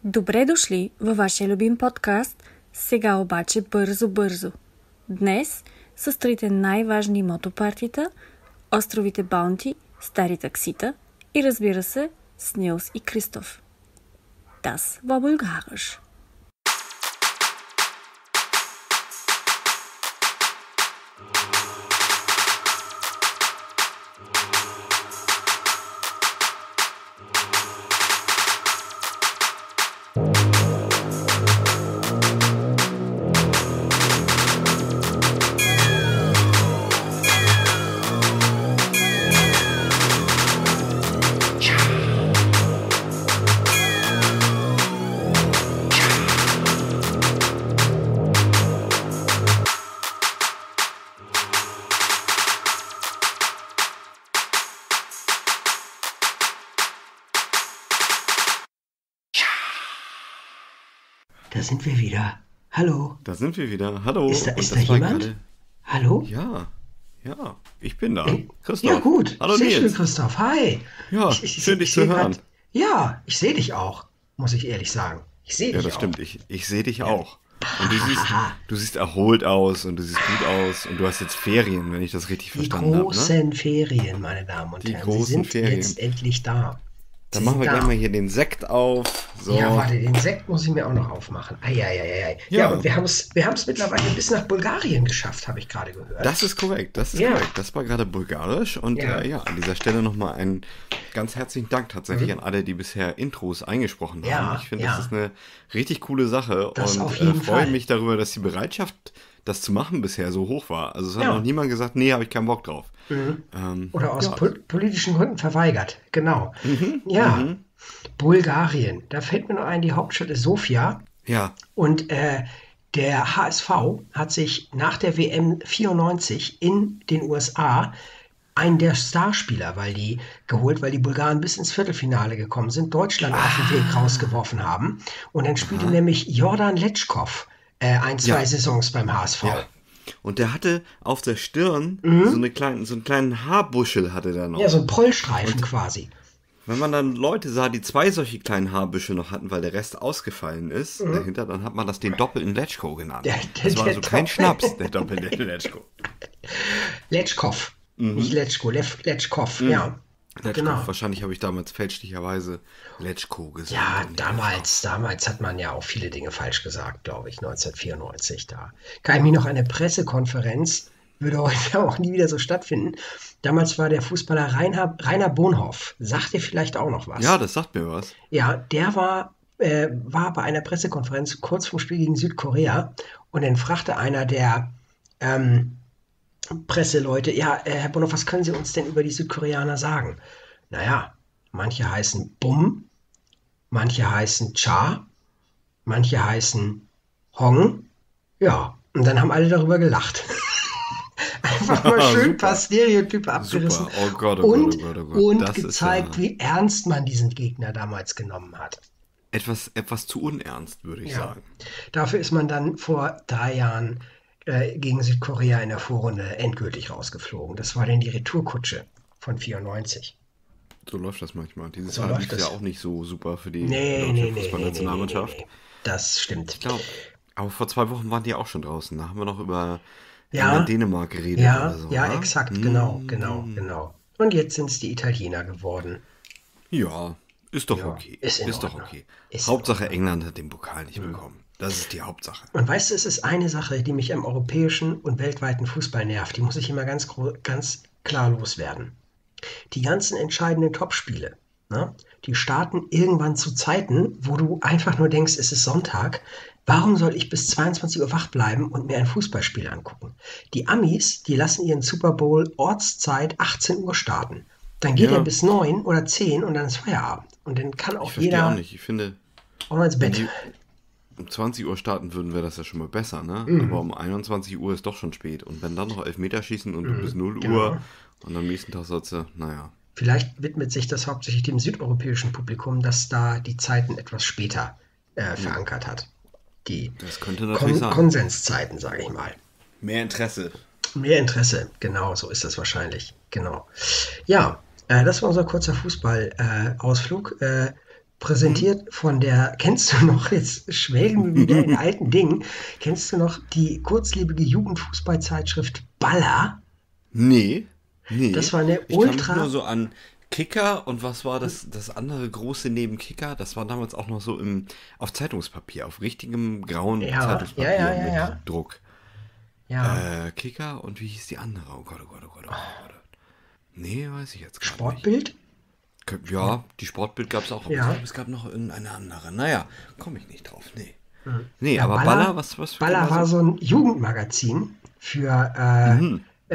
Добре дошли във вашия любим подкаст, сега обаче бързо. Днес с трите най-важни мотопартита, островите Баунти, стари таксита и разбира се, с Нилс и Кристоф. Das war bulgarisch. Da sind wir wieder. Hallo. Da sind wir wieder. Hallo. Ist da das jemand? Gerade... Hallo? Ja, ich bin da. Christoph. Ja, gut. Hallo Sehr Nils. schön, Christoph. Hi. Ja, schön dich zu hören. Ja, ich sehe dich auch, muss ich ehrlich sagen. Ich sehe dich auch. Ja, das stimmt. Ich sehe dich auch. Und du siehst erholt aus und du siehst gut aus und du hast jetzt Ferien, wenn ich das richtig verstanden habe. Die großen Ferien, meine Damen und Herren. Sie sind jetzt endlich da. Dann machen wir gleich mal hier den Sekt auf. So. Ja, warte, den Sekt muss ich mir auch noch aufmachen. Eieieiei. Ja, und wir haben es mittlerweile bis nach Bulgarien geschafft, habe ich gerade gehört. Das ist korrekt, Das war gerade bulgarisch. Und an dieser Stelle nochmal einen ganz herzlichen Dank tatsächlich an alle, die bisher Intros eingesprochen haben. Ich finde, das ist eine richtig coole Sache. Das und auf jeden freue Fall. mich darüber, dass die Bereitschaft, das zu machen, bisher so hoch war. Also es hat noch niemand gesagt, nee, habe ich keinen Bock drauf. Oder aus politischen Gründen verweigert. Genau. Bulgarien. Da fällt mir noch ein, die Hauptstadt ist Sofia. Ja. Und der HSV hat sich nach der WM 94 in den USA einen der Starspieler, weil die Bulgaren bis ins Viertelfinale gekommen sind, Deutschland auf den Weg rausgeworfen haben. Und dann spielte nämlich Jordan Letschkow zwei Saisons beim HSV. Ja. Und der hatte auf der Stirn so einen kleinen Haarbuschel hatte der noch. Ja, so ein Prollstreifen quasi. Wenn man dann Leute sah, die zwei solche kleinen Haarbüschel noch hatten, weil der Rest ausgefallen ist dahinter, dann hat man das den doppelten Letschko genannt. Das war also kein Schnaps, der doppelte Letschko. Letschkow, nicht Letschko, Letschkow, ja. Letschko, genau. Wahrscheinlich habe ich damals fälschlicherweise Letschko gesagt. Ja, damals hat man ja auch viele Dinge falsch gesagt, glaube ich, 1994 da. Kann ich mich noch an eine Pressekonferenz, würde heute auch nie wieder so stattfinden. Damals war der Fußballer Rainer Bonhoff. Sagt dir vielleicht auch noch was? Ja, das sagt mir was. Ja, der war bei einer Pressekonferenz kurz vorm Spiel gegen Südkorea und dann fragte einer der Presseleute, Herr Bonhoff, was können Sie uns denn über die Südkoreaner sagen? Naja, manche heißen Bum, manche heißen Cha, manche heißen Hong. Ja, und dann haben alle darüber gelacht. Einfach mal schön ein paar Stereotype abgerissen. Super. Oh Gott. Und gezeigt, wie ernst man diesen Gegner damals genommen hat. Etwas zu unernst, würde ich sagen. Dafür ist man dann vor 3 Jahren gegen Südkorea in der Vorrunde endgültig rausgeflogen. Das war dann die Retourkutsche von 94. So läuft das manchmal. Dieses Jahr lief ja auch nicht so super für die Fußballnationalmannschaft. Nee. Das stimmt. Ich glaube, aber vor 2 Wochen waren die auch schon draußen. Da haben wir noch über Dänemark geredet. Ja, oder so, ja, oder? Exakt, genau. Und jetzt sind es die Italiener geworden. Ja, ist doch okay. Ist doch okay. Hauptsache England hat den Pokal nicht bekommen. Das ist die Hauptsache. Und weißt du, es ist eine Sache, die mich am europäischen und weltweiten Fußball nervt. Die muss ich immer ganz klar loswerden. Die ganzen entscheidenden Topspiele, ne, die starten irgendwann zu Zeiten, wo du einfach nur denkst, es ist Sonntag. Warum soll ich bis 22 Uhr wach bleiben und mir ein Fußballspiel angucken? Die Amis, die lassen ihren Super Bowl Ortszeit 18 Uhr starten. Dann geht er bis 9 oder 10 und dann ist Feierabend. Und dann kann auch jeder auch nicht. Ich finde, auch mal ins Bett. Wenn die um 20 Uhr starten würden, wäre das ja schon mal besser, ne? Aber um 21 Uhr ist doch schon spät. Und wenn dann noch Elfmeterschießen und du bis 0 Uhr und am nächsten Tag sollst du, Vielleicht widmet sich das hauptsächlich dem südeuropäischen Publikum, das da die Zeiten etwas später verankert hat. Das könnte natürlich sein. Konsenszeiten, sage ich mal. Mehr Interesse. Mehr Interesse, genau, so ist das wahrscheinlich. Genau. Ja, das war unser kurzer Fußball-Ausflug. präsentiert von der, kennst du noch, jetzt schwelgen wir wieder in alten Dingen, kennst du noch die kurzlebige Jugendfußballzeitschrift Baller? Nee. Das war eine Ich kann mich nur so an Kicker und was war das andere große neben Kicker? Das war damals auch noch so auf Zeitungspapier, auf richtigem grauen Zeitungspapier mit Druck. Ja. Kicker und wie hieß die andere? Oh Gott. Nee, weiß ich jetzt gar Sportbild? nicht. Ja, die Sportbild gab es auch, aber ich glaube, es gab noch irgendeine andere. Naja, komme ich nicht drauf, nee. Nee, Ja, aber Baller, was für Baller Kinder war so? so ein Jugendmagazin für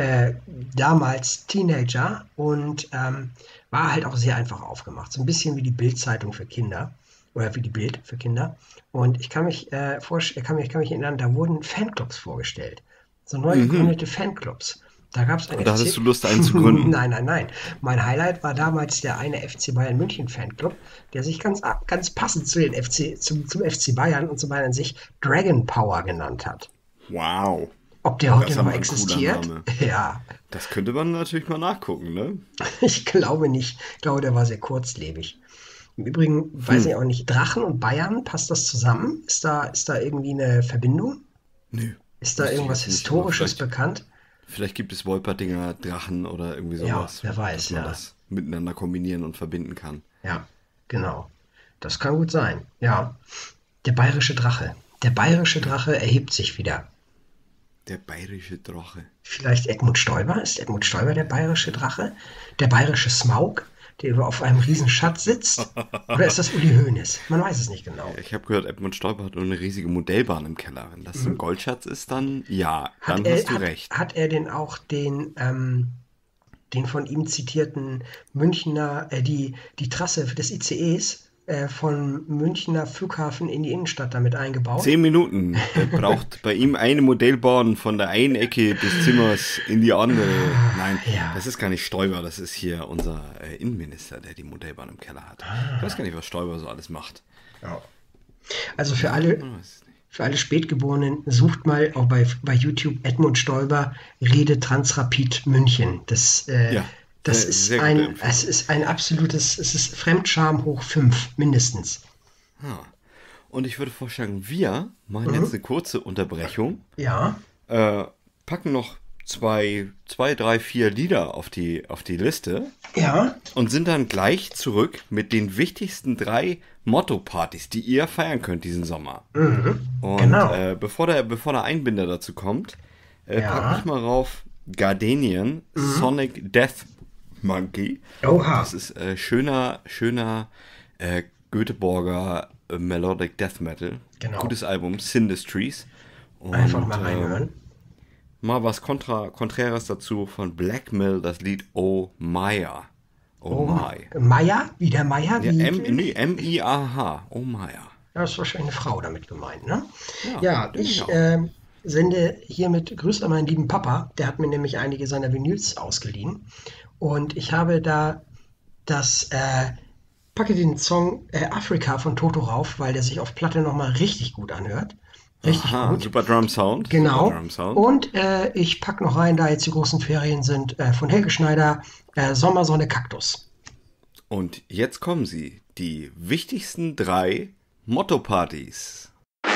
damals Teenager und war halt auch sehr einfach aufgemacht. So ein bisschen wie die Bild-Zeitung für Kinder oder wie die Bild für Kinder. Und ich kann mich erinnern, da wurden Fanclubs vorgestellt. So neu gegründete Fanclubs. Da gab es ein Und da hattest du Lust, einen zu gründen? Nein. Mein Highlight war damals der eine FC Bayern München Fanclub, der sich ganz passend zum FC Bayern und zu Bayern an sich Dragon Power genannt hat. Wow. Ob der Das heute ist noch aber ein existiert? cooler Name. Ja, Das könnte man natürlich mal nachgucken, ne? ich glaube nicht. Ich glaube, der war sehr kurzlebig. Im Übrigen weiß ich auch nicht, Drachen und Bayern, passt das zusammen? Ist da irgendwie eine Verbindung? Nö. Ist da Wüsste ich irgendwas jetzt nicht, aber Historisches bekannt? Vielleicht gibt es Wolpertinger Drachen oder irgendwie sowas. wer weiß, dass man ja. das miteinander kombinieren und verbinden kann. Ja, genau. Das kann gut sein. Ja, der bayerische Drache. Der bayerische Drache erhebt sich wieder. Der bayerische Drache. Vielleicht Edmund Stoiber? Ist Edmund Stoiber der bayerische Drache? Der bayerische Smaug, der auf einem riesen Schatz sitzt? Oder ist das Uli Hoeneß? Man weiß es nicht genau. Ich habe gehört, Edmund Stoiber hat eine riesige Modellbahn im Keller. Wenn das ein Goldschatz ist, dann ja, dann hast du recht. Hat er denn auch den von ihm zitierten Münchner, die Trasse des ICEs von Münchner Flughafen in die Innenstadt damit eingebaut? 10 Minuten. Er braucht bei ihm eine Modellbahn von der einen Ecke des Zimmers in die andere. Nein, das ist gar nicht Stoiber, das ist hier unser Innenminister, der die Modellbahn im Keller hat. Ich weiß gar nicht, was Stoiber so alles macht. Ja. Also für alle Spätgeborenen, sucht mal auch bei YouTube Edmund Stoiber Rede Transrapid München. Das ist ein absolutes, es ist Fremdscham hoch 5, mindestens. Ja. Und ich würde vorschlagen, wir machen jetzt eine kurze Unterbrechung. Ja. Packen noch 2, 3, 4 Lieder auf die Liste. Ja. Und sind dann gleich zurück mit den wichtigsten 3 Motto-Partys, die ihr feiern könnt diesen Sommer. Und genau. bevor der Einbinder dazu kommt, pack ich mal rauf Gardenian, Sonic Death Monkey. Oha. Das ist schöner Göteborger Melodic Death Metal. Genau. Gutes Album, Syndustries. Und, Einfach mal reinhören. Mal was Konträres dazu von Blackmill, das Lied Oh Maya. Oh My. Maya? Wie der Maya? Ja, M-I-A-H. Oh Maya. Ja, das ist wahrscheinlich eine Frau damit gemeint, ne? Ja, ich sende hiermit Grüße an meinen lieben Papa. Der hat mir nämlich einige seiner Vinyls ausgeliehen. Und ich habe da packe den Song Afrika von Toto rauf, weil der sich auf Platte nochmal richtig gut anhört. Richtig gut. Super Drum Sound. Genau. Super Drum Sound. Und ich packe noch rein, da jetzt die großen Ferien sind, von Helge Schneider, Sommersonne Kaktus. Und jetzt kommen sie, die wichtigsten 3 Motto-Partys.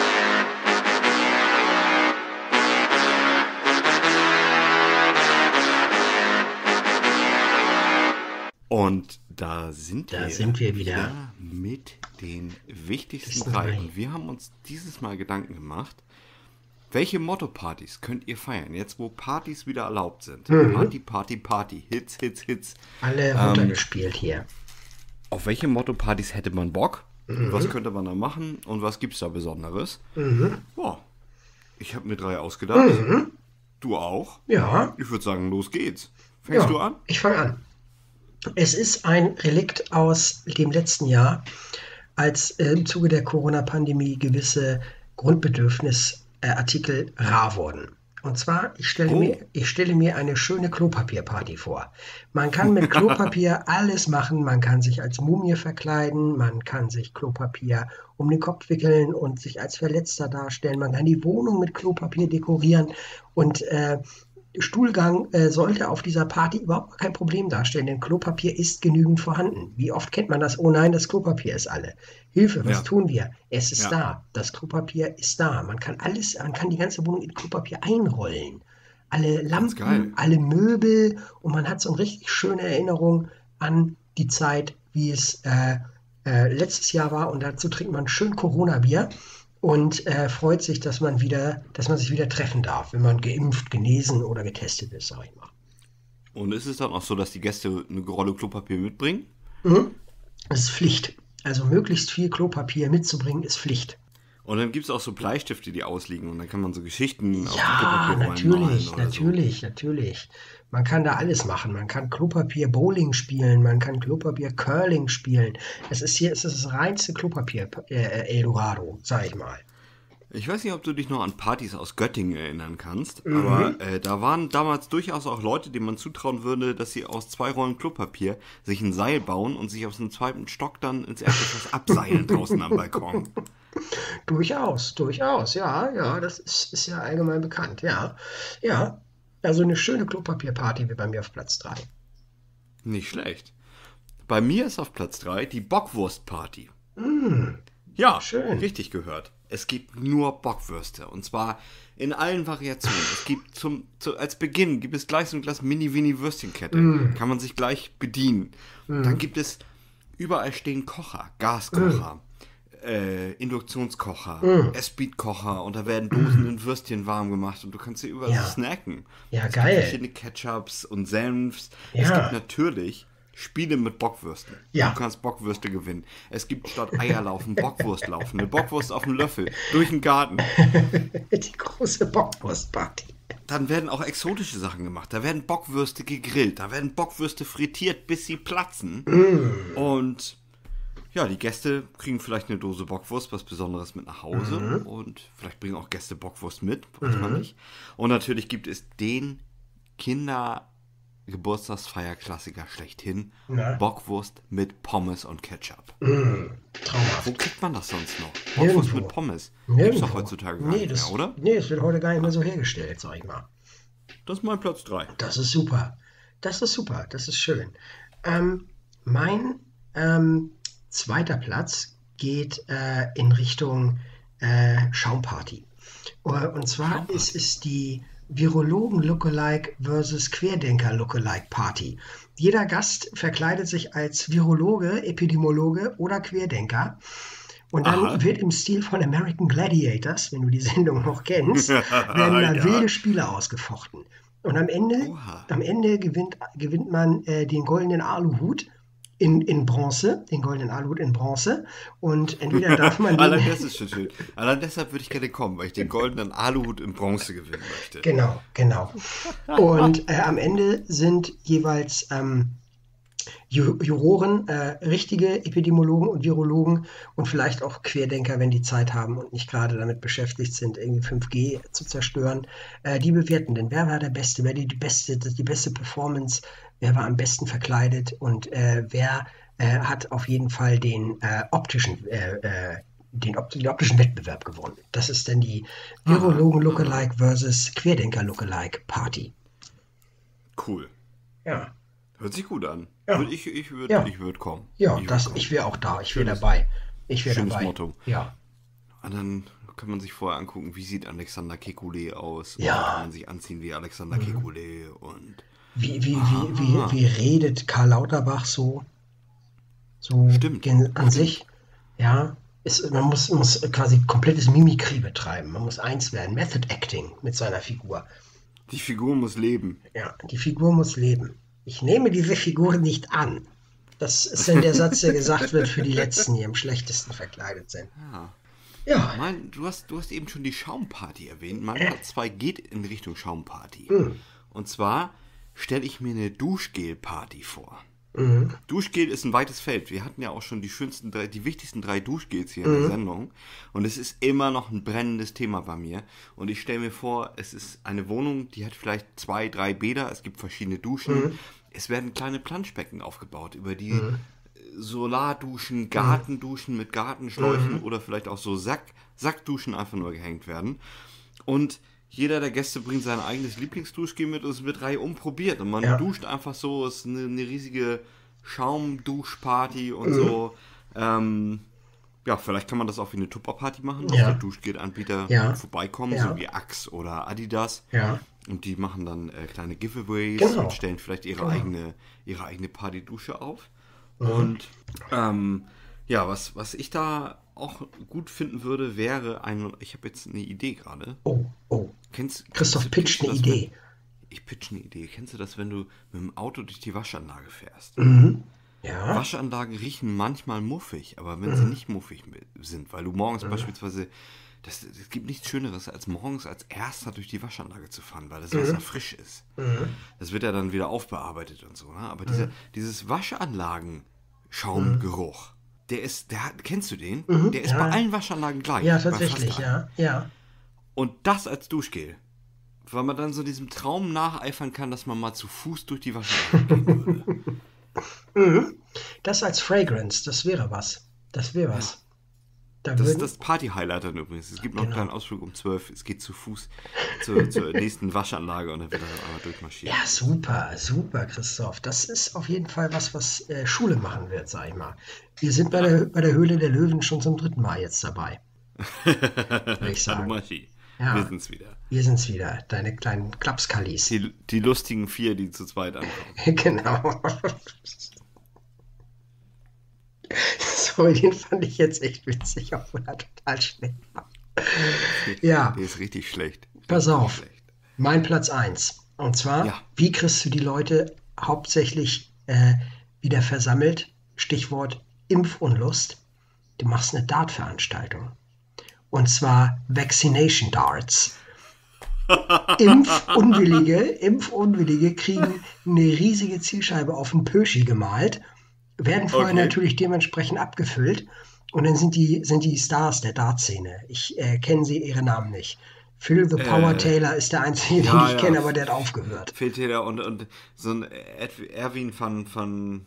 Und da sind wir wieder mit den wichtigsten 3. Und wir haben uns dieses Mal Gedanken gemacht, welche Motto-Partys könnt ihr feiern, jetzt wo Partys wieder erlaubt sind? Party, Hits. Alle runtergespielt hier. Auf welche Motto-Partys hätte man Bock? Was könnte man da machen? Und was gibt es da Besonderes? Boah, ich habe mir 3 ausgedacht. Du auch? Ja. Ich würde sagen, los geht's. Fängst du an? Ich fange an. Es ist ein Relikt aus dem letzten Jahr, als im Zuge der Corona-Pandemie gewisse Grundbedürfnisartikel rar wurden. Und zwar, ich stelle mir eine schöne Klopapierparty vor. Man kann mit Klopapier alles machen. Man kann sich als Mumie verkleiden, man kann sich Klopapier um den Kopf wickeln und sich als Verletzter darstellen. Man kann die Wohnung mit Klopapier dekorieren und Stuhlgang sollte auf dieser Party überhaupt kein Problem darstellen, denn Klopapier ist genügend vorhanden. Wie oft kennt man das? Oh nein, das Klopapier ist alle. Hilfe, was tun wir? Es ist da. Das Klopapier ist da. Man kann die ganze Wohnung in Klopapier einrollen. Alle Lampen, alle Möbel und man hat so eine richtig schöne Erinnerung an die Zeit, wie es letztes Jahr war und dazu trinkt man schön Corona-Bier und freut sich, dass man sich wieder treffen darf, wenn man geimpft, genesen oder getestet ist, sag ich mal. Und ist es dann auch so, dass die Gäste eine Rolle Klopapier mitbringen? Das ist Pflicht. Also möglichst viel Klopapier mitzubringen ist Pflicht. Und dann gibt es auch so Bleistifte, die ausliegen und dann kann man so Geschichten auf Klopapier natürlich. Man kann da alles machen. Man kann Klopapier Bowling spielen, man kann Klopapier Curling spielen. Es ist das reinste Klopapier Eldorado, sag ich mal. Ich weiß nicht, ob du dich noch an Partys aus Göttingen erinnern kannst, aber da waren damals durchaus auch Leute, denen man zutrauen würde, dass sie aus 2 Rollen Klopapier sich ein Seil bauen und sich aus dem 2. Stock dann ins Erdgeschoss abseilen draußen am Balkon. Durchaus, ja, das ist ja allgemein bekannt, ja. Also eine schöne Klopapierparty wie bei mir auf Platz 3. Nicht schlecht. Bei mir ist auf Platz 3 die Bockwurstparty. Ja, schön. Richtig gehört. Es gibt nur Bockwürste und zwar in allen Variationen. Es gibt als Beginn gibt es gleich so ein Glas Mini-Würstchenkette. Kann man sich gleich bedienen. Dann gibt es überall stehen Kocher, Gaskocher. Induktionskocher, Espeed-Kocher und da werden Dosen in Würstchen warm gemacht und du kannst sie überall snacken. Ja, es geil. Gibt verschiedene Ketchups und Senfs. Ja. Es gibt natürlich Spiele mit Bockwürsten. Ja. Du kannst Bockwürste gewinnen. Es gibt statt Eierlaufen Bockwurstlaufen. Eine Bockwurst auf dem Löffel durch den Garten. Die große Bockwurstparty. Dann werden auch exotische Sachen gemacht. Da werden Bockwürste gegrillt. Da werden Bockwürste frittiert, bis sie platzen. Und ja, die Gäste kriegen vielleicht eine Dose Bockwurst, was Besonderes mit nach Hause und vielleicht bringen auch Gäste Bockwurst mit, weiß man nicht. Und natürlich gibt es den Kindergeburtstagsfeierklassiker schlechthin, Bockwurst mit Pommes und Ketchup. Traumhaft. Wo kriegt man das sonst noch? Bockwurst mit Pommes? Gibt es doch heutzutage gar nicht mehr, oder? Nee, das wird heute gar nicht mehr so hergestellt, sag ich mal. Das ist mein Platz 3. Das ist super, das ist schön. Mein zweiter Platz geht in Richtung Schaumparty. Und zwar ist es die Virologen-Lookalike versus Querdenker-Lookalike-Party. Jeder Gast verkleidet sich als Virologe, Epidemiologe oder Querdenker. Und dann wird im Stil von American Gladiators, wenn du die Sendung noch kennst, werden da wilde Spiele ausgefochten. Und am Ende gewinnt man den goldenen Aluhut in Bronze, den goldenen Aluhut in Bronze. Und entweder darf man Allein das ist schon schön. Allein deshalb würde ich gerne kommen, weil ich den goldenen Aluhut in Bronze gewinnen möchte. Genau. Und am Ende sind jeweils Juroren, richtige Epidemiologen und Virologen und vielleicht auch Querdenker, wenn die Zeit haben und nicht gerade damit beschäftigt sind, irgendwie 5G zu zerstören, die bewerten. Denn wer war der Beste, wer die beste Performance, wer war am besten verkleidet und wer hat auf jeden Fall den optischen Wettbewerb gewonnen. Das ist dann die Virologen-Lookalike versus Querdenker-Lookalike-Party. Cool. Ja. Hört sich gut an. Ja. Ich würde kommen. Ja, ich wäre auch da. Ich wäre dabei. Schönes Motto. Ja. Und dann kann man sich vorher angucken, wie sieht Alexander Kekulé aus. Ja. Und kann man sich anziehen wie Alexander Kekulé. Und wie redet Karl Lauterbach so? Stimmt. An sich. Ja. Man muss quasi komplettes Mimikry betreiben. Man muss eins werden. Method Acting mit seiner Figur. Die Figur muss leben. Ja, die Figur muss leben. Ich nehme diese Figur nicht an. Das ist dann der Satz, der gesagt wird für die Letzten, die am schlechtesten verkleidet sind. Ja. Du hast eben schon die Schaumparty erwähnt. Mein Platz 2 geht in Richtung Schaumparty. Und zwar stelle ich mir eine Duschgel-Party vor. Duschgel ist ein weites Feld. Wir hatten ja auch schon die wichtigsten 3 Duschgels hier in der Sendung. Und es ist immer noch ein brennendes Thema bei mir. Und ich stelle mir vor, es ist eine Wohnung, die hat vielleicht 2, 3 Bäder. Es gibt verschiedene Duschen. Es werden kleine Planschbecken aufgebaut, über die Solarduschen, Gartenduschen mit Gartenschläuchen oder vielleicht auch so Sackduschen einfach nur gehängt werden. Und jeder der Gäste bringt sein eigenes Lieblingsduschgel mit und es wird reihum probiert. Und man duscht einfach so, es ist eine riesige Schaumduschparty und so. Ja, vielleicht kann man das auch wie eine Tupperparty machen, dass der Duschgel-Anbieter vorbeikommen, so wie Axe oder Adidas. Ja. Und die machen dann kleine Giveaways und stellen vielleicht ihre eigene Partydusche auf. Und was ich da auch gut finden würde, wäre ich habe jetzt eine Idee gerade. Christoph pitcht eine Idee. Ich pitch eine Idee. Kennst du das, wenn du mit dem Auto durch die Waschanlage fährst? Mhm. Ja. Waschanlagen riechen manchmal muffig, aber wenn sie nicht muffig sind, weil du morgens beispielsweise, es gibt nichts Schöneres, als morgens als erster durch die Waschanlage zu fahren, weil das Wasser frisch ist. Das wird ja dann wieder aufbearbeitet und so, ne? Aber dieses Waschanlagen-Schaumgeruch, kennst du den? Der ist bei allen Waschanlagen gleich. Ja, tatsächlich, ja. Und das als Duschgel, weil man dann so diesem Traum nacheifern kann, dass man mal zu Fuß durch die Waschanlage gehen würde. Das als Fragrance, das wäre was. Das wäre was. Das ist das Party-Highlight dann übrigens. Es gibt noch einen kleinen Ausflug um 12. Es geht zu Fuß zur nächsten Waschanlage und dann wird er einmal durchmarschiert. Ja, super, Christoph. Das ist auf jeden Fall was Schule machen wird, sag ich mal. Wir sind bei der Höhle der Löwen schon zum 3. Mal jetzt dabei. Würde ich sagen. Ja, wir sind's wieder. Deine kleinen Klapskallis. Die lustigen 4, die zu zweit ankommen. Genau. Sorry, den fand ich jetzt echt witzig, obwohl er total schlecht war. Ja. Der ist richtig schlecht. Pass auf. Mein Platz 1. Und zwar, wie kriegst du die Leute hauptsächlich wieder versammelt? Stichwort Impfunlust. Du machst eine Dart-Veranstaltung. Und zwar Vaccination Darts. Impfunwillige kriegen eine riesige Zielscheibe auf den Pöschi gemalt, werden vorher natürlich dementsprechend abgefüllt und dann sind die Stars der Dart-Szene. Ich kenne ihre Namen nicht. Phil the Power Taylor ist der einzige, den ich kenne, aber der hat aufgehört. Phil Taylor und so ein Erwin van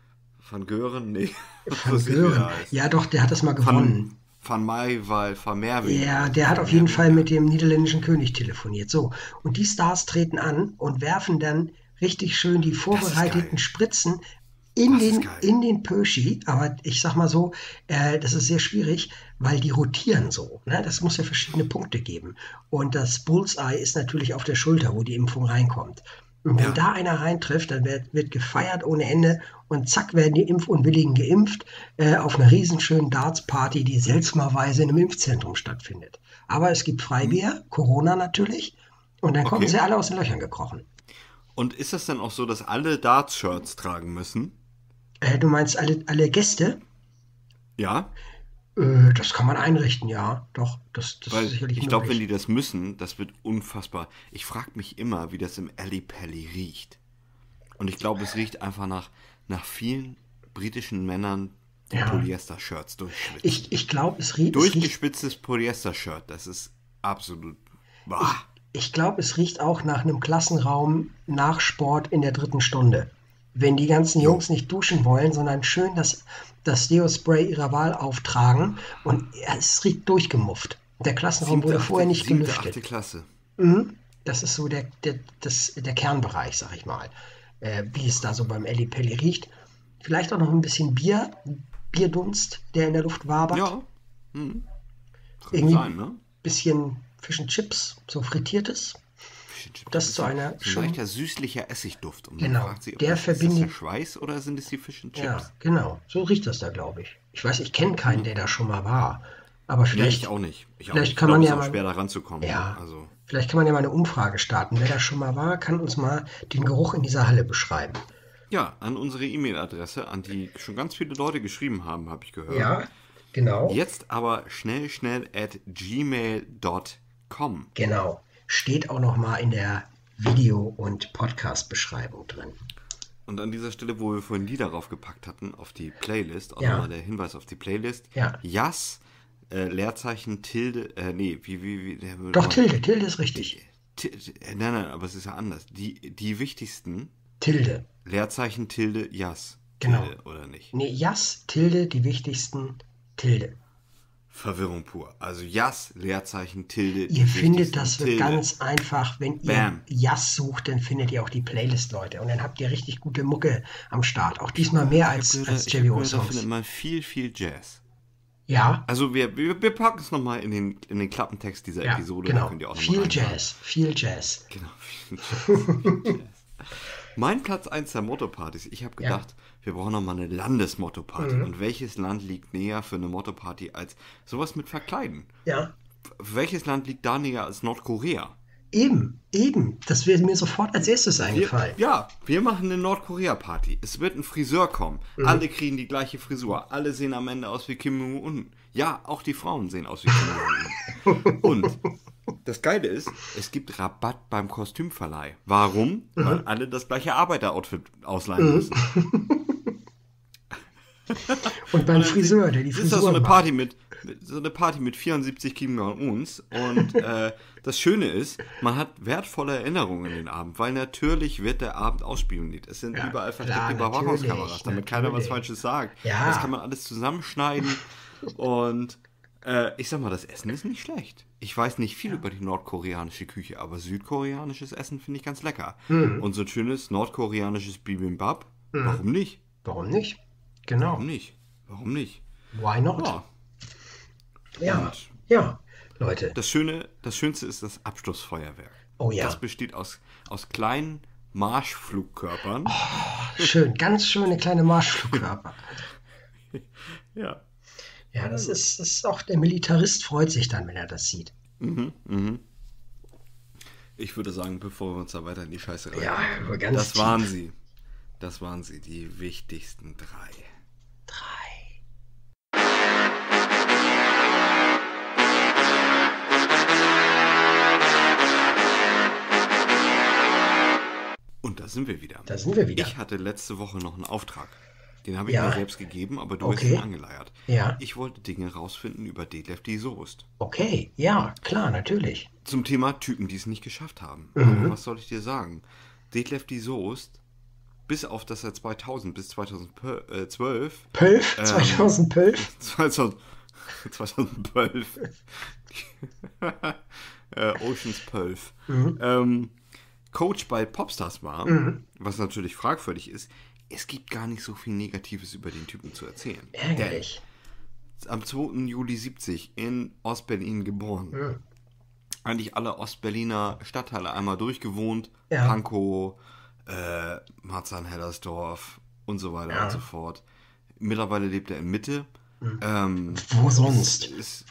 Gören, nee. Van Gören? Ja doch, der hat das mal gewonnen. Van Merwe. Ja, der hat auf jeden Fall mit dem niederländischen König telefoniert. So, und die Stars treten an und werfen dann richtig schön die vorbereiteten Spritzen in den Pöschi. Aber ich sag mal so, das ist sehr schwierig, weil die rotieren so. Ne? Das muss ja verschiedene Punkte geben. Und das Bullseye ist natürlich auf der Schulter, wo die Impfung reinkommt. Und wenn da einer reintrifft, dann wird gefeiert ohne Ende und zack werden die Impfunwilligen geimpft auf einer riesenschönen Darts-Party, die seltsamerweise in einem Impfzentrum stattfindet. Aber es gibt Freibier, Corona natürlich, und dann kommen sie alle aus den Löchern gekrochen. Und ist das dann auch so, dass alle Darts-Shirts tragen müssen? Du meinst alle Gäste? Ja. Das kann man einrichten, ja. Doch, das ist sicherlich möglich. Ich glaube, wenn die das müssen, das wird unfassbar. Ich frage mich immer, wie das im Ellipelli riecht. Und ich glaube, es riecht einfach nach vielen britischen Männern, die Polyester-Shirts durchschwitzen. Ich glaube, es riecht... Durchgespitztes Polyester-Shirt, das ist absolut... Ich glaube, es riecht auch nach einem Klassenraum nach Sport in der 3. Stunde. Wenn die ganzen Jungs nicht duschen wollen, sondern schön das Deo-Spray ihrer Wahl auftragen und es riecht durchgemufft. Der Klassenraum wurde vorher nicht gelüftet. 8. Klasse. Das ist so der Kernbereich, sag ich mal, wie es da so beim Ellipelli riecht. Vielleicht auch noch ein bisschen Bierdunst, der in der Luft wabert. Ja. Irgendwie sein, ne? Bisschen Fish and Chips, so frittiertes. Das zu einer so ein leichter süßlicher Essigduft. Und genau, fragt sich, der verbindet... Ist das der Schweiß oder sind es die Fish and Chips? Ja, genau. So riecht das da, glaube ich. Ich weiß, ich kenne keinen, der da schon mal war. Aber vielleicht... Ich auch nicht. Kann man ja mal... schwer da ranzukommen. Ja, also. Vielleicht kann man ja mal eine Umfrage starten. Wer da schon mal war, kann uns mal den Geruch in dieser Halle beschreiben. Ja, an unsere E-Mail-Adresse, an die schon ganz viele Leute geschrieben haben, habe ich gehört. Ja, genau. Jetzt aber schnell @gmail.com. Genau. Steht auch noch mal in der Video- und Podcast-Beschreibung drin. Und an dieser Stelle, wo wir vorhin Lieder draufgepackt hatten, auf die Playlist, auch nochmal der Hinweis auf die Playlist. Ja. Jas, Leerzeichen, Tilde, Doch, Tilde ist richtig. Nein, aber es ist ja anders. Die wichtigsten. Tilde. Leerzeichen, Tilde, Jas. Genau. Tilde, oder nicht? Nee, Jas, Tilde, die wichtigsten, Tilde. Verwirrung pur. Also Jas, Leerzeichen, Tilde. Ihr findet das Tilde. Ganz einfach, wenn ihr Jas sucht, dann findet ihr auch die Playlist, Leute. Und dann habt ihr richtig gute Mucke am Start. Auch diesmal mehr als Jerry O Songs. Da findet man viel Jazz. Ja. Also wir packen es nochmal in den Klappentext dieser Episode. Genau. Da könnt ihr auch noch viel Jazz. Genau, viel Jazz. Mein Platz 1 der Motto-Partys. Ich habe gedacht, wir brauchen nochmal eine Landes-Motto-Party. Und welches Land liegt näher für eine Motto-Party als sowas mit Verkleiden? Ja. Welches Land liegt da näher als Nordkorea? Eben. Das wäre mir sofort als erstes eingefallen. Wir machen eine Nordkorea-Party. Es wird ein Friseur kommen. Alle kriegen die gleiche Frisur. Alle sehen am Ende aus wie Kim Jong-un. Ja, auch die Frauen sehen aus wie Kim Jong-un. Und das Geile ist, es gibt Rabatt beim Kostümverleih. Warum? Weil alle das gleiche Arbeiteroutfit ausleihen müssen. Und beim Friseur, der die Frisur macht. Das ist so eine Party mit 74 Kim Jong-uns. Und das Schöne ist, man hat wertvolle Erinnerungen an den Abend, weil natürlich wird der Abend ausspioniert. Es sind überall versteckte Überwachungskameras, damit keiner was Falsches sagt. Ja. Das kann man alles zusammenschneiden. Und ich sag mal, das Essen ist nicht schlecht. Ich weiß nicht viel über die nordkoreanische Küche, aber südkoreanisches Essen finde ich ganz lecker. Und so ein schönes nordkoreanisches Bibimbap, warum nicht? Warum nicht? Genau. Warum nicht? Why not? Ja, Leute. Das Schönste ist das Abschlussfeuerwerk. Oh ja. Das besteht aus kleinen Marschflugkörpern. Oh, schön, ganz schöne kleine Marschflugkörper. Ja. Ja, das ist auch, der Militarist freut sich dann, wenn er das sieht. Ich würde sagen, bevor wir uns da weiter in die Scheiße rein. Ja, ganz das waren sie. Das waren sie, die wichtigsten drei. Und da sind wir wieder. Ich hatte letzte Woche noch einen Auftrag. Den habe ich mir selbst gegeben, aber du hast ihn angeleiert. Ja. Ich wollte Dinge rausfinden über Detlef die Soest. Okay, ja, klar, natürlich. Zum Thema Typen, die es nicht geschafft haben. Aber was soll ich dir sagen? Detlef die Soest, bis auf dass er 2000 bis 2012... 2012? 2012. Oceans 12. Coach bei Popstars war, was natürlich fragwürdig ist. Es gibt gar nicht so viel Negatives über den Typen zu erzählen. Ärgerlich. Am 2. Juli 70 in Ostberlin geboren. Eigentlich alle Ostberliner Stadtteile einmal durchgewohnt. Ja. Pankow, Marzahn-Hellersdorf und so weiter und so fort. Mittlerweile lebt er in Mitte. Wo sonst?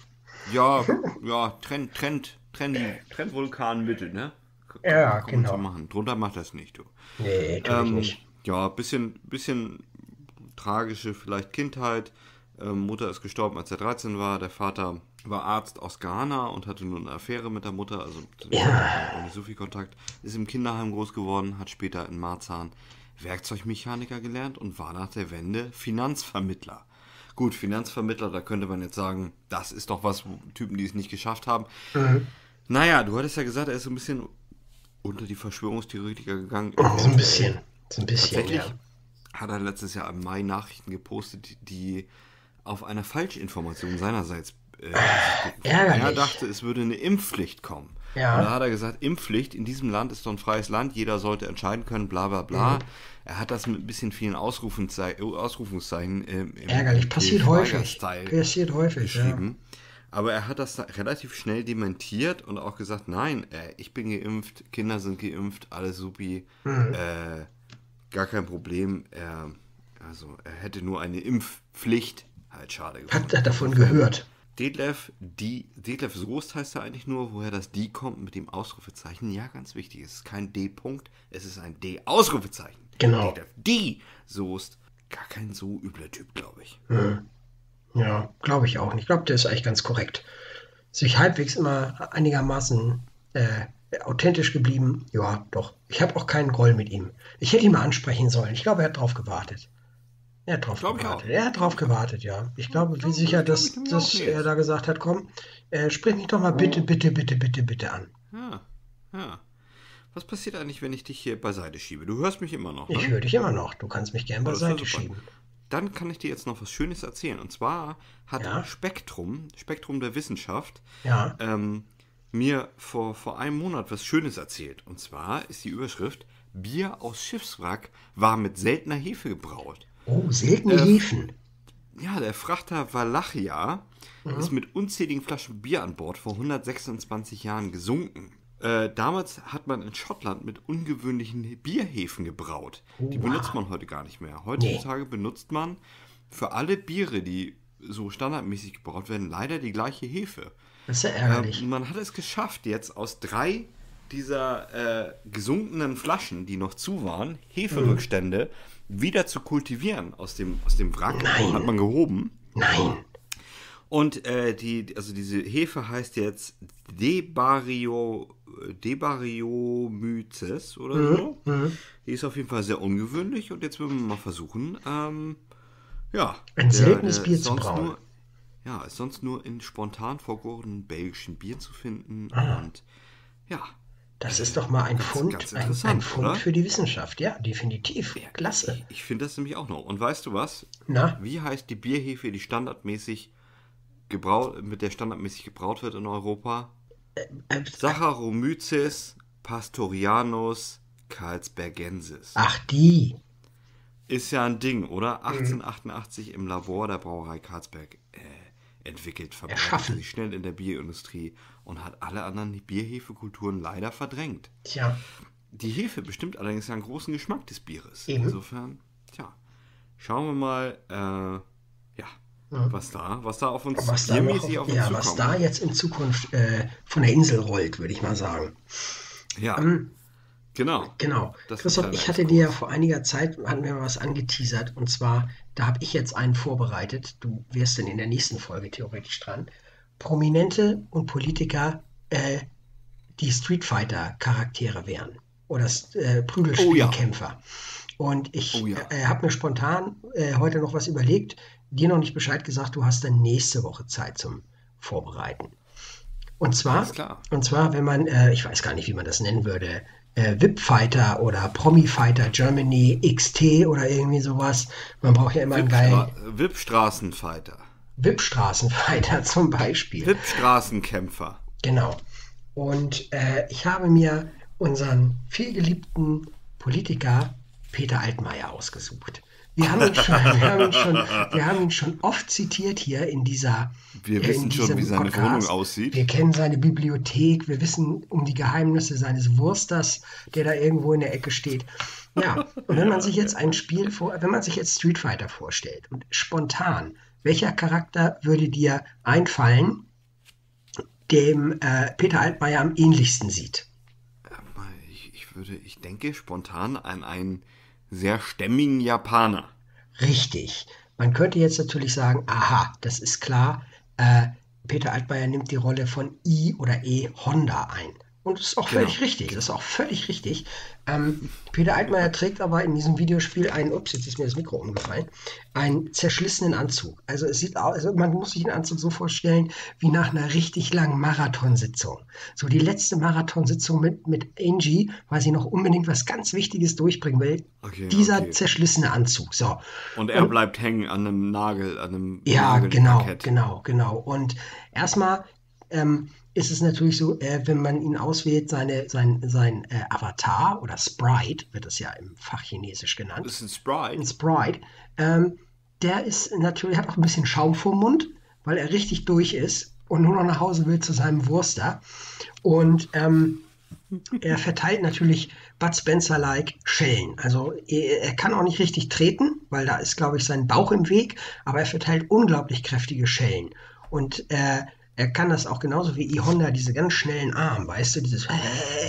Trendvulkan Mitte, ne? Ja, kann man so machen. Drunter macht das nicht, du. Nee, natürlich nicht. Ja, bisschen tragische vielleicht Kindheit. Mutter ist gestorben, als er 13 war. Der Vater war Arzt aus Ghana und hatte nur eine Affäre mit der Mutter, also auch nicht so viel Kontakt. Ist im Kinderheim groß geworden, hat später in Marzahn Werkzeugmechaniker gelernt und war nach der Wende Finanzvermittler. Gut, Finanzvermittler, da könnte man jetzt sagen, das ist doch was, Typen, die es nicht geschafft haben. Naja, du hattest ja gesagt, er ist so ein bisschen unter die Verschwörungstheoretiker gegangen. So ein bisschen. Tatsächlich hat er letztes Jahr im Mai Nachrichten gepostet, die auf eine Falschinformation seinerseits er dachte, es würde eine Impfpflicht kommen. Ja. Und da hat er gesagt, Impfpflicht, in diesem Land ist doch ein freies Land, jeder sollte entscheiden können, bla bla bla. Er hat das mit ein bisschen vielen Ausrufungszeichen ärgerlich, passiert häufig geschrieben. Ja. Aber er hat das relativ schnell dementiert und auch gesagt, nein, ich bin geimpft, Kinder sind geimpft, alles supi, gar kein Problem. Er hätte nur eine Impfpflicht, halt schade gefunden. Hat er davon gehört? Detlef Soest heißt er eigentlich nur, woher das die kommt mit dem Ausrufezeichen. Ja, ganz wichtig, es ist kein D-Punkt, es ist ein D-Ausrufezeichen. Genau. Detlef die Soest, gar kein so übler Typ, glaube ich. Ja, glaube ich auch nicht. Ich glaube, der ist eigentlich ganz korrekt. Sich halbwegs immer einigermaßen authentisch geblieben. Ja, doch. Ich habe auch keinen Groll mit ihm. Ich hätte ihn mal ansprechen sollen. Ich glaube, er hat drauf gewartet. Er hat drauf gewartet, ja. Ich glaube, wie sicher, dass er da gesagt hat, komm, sprich mich doch mal bitte an. Ja. Was passiert eigentlich, wenn ich dich hier beiseite schiebe? Du hörst mich immer noch, ne? Ich höre dich immer noch. Du kannst mich gern beiseite schieben. dann kann ich dir jetzt noch was Schönes erzählen. Und zwar hat Spektrum der Wissenschaft, mir vor einem Monat was Schönes erzählt. Und zwar ist die Überschrift: Bier aus Schiffswrack war mit seltener Hefe gebraut. Oh, seltene Hefen. Ja, der Frachter Valachia ist mit unzähligen Flaschen Bier an Bord vor 126 Jahren gesunken. Damals hat man in Schottland mit ungewöhnlichen Bierhefen gebraut. Die benutzt man heute gar nicht mehr. Heutzutage benutzt man für alle Biere, die so standardmäßig gebraut werden, leider die gleiche Hefe. Das ist ja ärgerlich. Man hat es geschafft, jetzt aus 3 dieser gesunkenen Flaschen, die noch zu waren, Heferückstände wieder zu kultivieren aus dem Wrack. Nein. Hat man gehoben. Nein. Und diese Hefe heißt jetzt Debaryomyces oder so. Die ist auf jeden Fall sehr ungewöhnlich und jetzt würden wir mal versuchen, ein seltenes Bier zu brauen. Ist sonst nur in spontan vergorenen belgischen Bier zu finden. Und das ist doch mal ein Fund, ganz ein Fund für die Wissenschaft, ja, definitiv. Ja, klasse. Ich finde das nämlich auch noch. Und weißt du was? Na? Wie heißt die Bierhefe, die mit der standardmäßig gebraut wird in Europa? Saccharomyces pastorianus carlsbergensis. Ach, die. Ist ja ein Ding, oder? 1888 im Labor der Brauerei Carlsberg entwickelt, verbreitet sich schnell in der Bierindustrie und hat alle anderen Bierhefekulturen leider verdrängt. Tja. Die Hefe bestimmt allerdings einen großen Geschmack des Bieres. Eben. Insofern, schauen wir mal, was da auf uns biermäßig auf uns zukommt. Was da jetzt in Zukunft von der Insel rollt, würde ich mal sagen. Ja, genau. Christoph, ich hatte dir ja vor einiger Zeit, hatten wir mal was angeteasert, und zwar, da habe ich jetzt einen vorbereitet, du wärst dann in der nächsten Folge theoretisch dran, Prominente und Politiker, die Street Fighter Charaktere wären oder Prügelspielkämpfer. Und ich habe mir spontan heute noch was überlegt, dir noch nicht Bescheid gesagt, du hast dann nächste Woche Zeit zum Vorbereiten. Und zwar, wenn man, ich weiß gar nicht, wie man das nennen würde, VIP-Fighter oder Promi-Fighter Germany XT oder irgendwie sowas. Man braucht ja immer einen geilen... VIP-Straßenfighter. VIP-Straßenfighter zum Beispiel. VIP-Straßenkämpfer. Genau. Und ich habe mir unseren vielgeliebten Politiker Peter Altmaier ausgesucht. Wir haben ihn schon oft zitiert hier in dieser... Wir wissen schon, wie seine Wohnung aussieht. Wir kennen seine Bibliothek, wir wissen um die Geheimnisse seines Wursters, der da irgendwo in der Ecke steht. Ja, und wenn man sich jetzt Street Fighter vorstellt und spontan, welcher Charakter würde dir einfallen, dem Peter Altmaier am ähnlichsten sieht? Ich denke spontan an einen sehr stämmigen Japaner. Richtig. Man könnte jetzt natürlich sagen, aha, das ist klar, Peter Altmaier nimmt die Rolle von I oder E Honda ein. Und das ist auch völlig richtig. Peter Altmaier trägt aber in diesem Videospiel jetzt ist mir das Mikro umgefallen, einen zerschlissenen Anzug. Also es sieht aus, man muss sich den Anzug so vorstellen, wie nach einer richtig langen Marathonsitzung. So die letzte Marathonsitzung mit Angie, weil sie noch unbedingt was ganz Wichtiges durchbringen will. Dieser zerschlissene Anzug. So. Und er bleibt hängen an einem Nagel, genau. Und erstmal ist es natürlich so, wenn man ihn auswählt, sein Avatar oder Sprite, wird das ja im Fachchinesisch genannt. Das ist ein Sprite. Ein Sprite. Der ist natürlich, hat auch ein bisschen Schaum vorm Mund, weil er richtig durch ist und nur noch nach Hause will zu seinem Wurster. Und er verteilt natürlich Bud Spencer-like Schellen. Also er kann auch nicht richtig treten, weil da ist, glaube ich, sein Bauch im Weg, aber er verteilt unglaublich kräftige Schellen. Und er kann das auch genauso wie E-Honda, diese ganz schnellen Arme, weißt du, dieses da